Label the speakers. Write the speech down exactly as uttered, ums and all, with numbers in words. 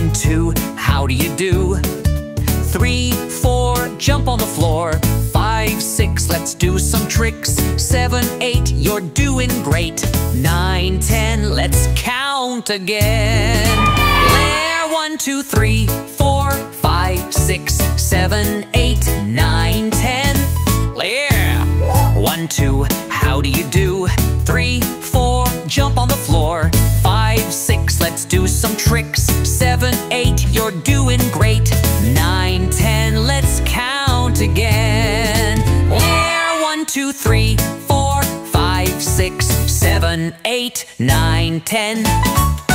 Speaker 1: One, two, how do you do? Three, four, jump on the floor. Five, six, let's do some tricks. Seven, eight, you're doing great. Nine, ten, let's count again. Blair, one, two, three, four, five, six, seven, eight, nine, ten. Blair, one, two, how do you do? Three, four, jump on the floor. Five, six, let's do some tricks. Seven, eight, you're doing great. Nine, ten, let's count again. There, one, two, three, four, five, six, seven, eight, nine, ten.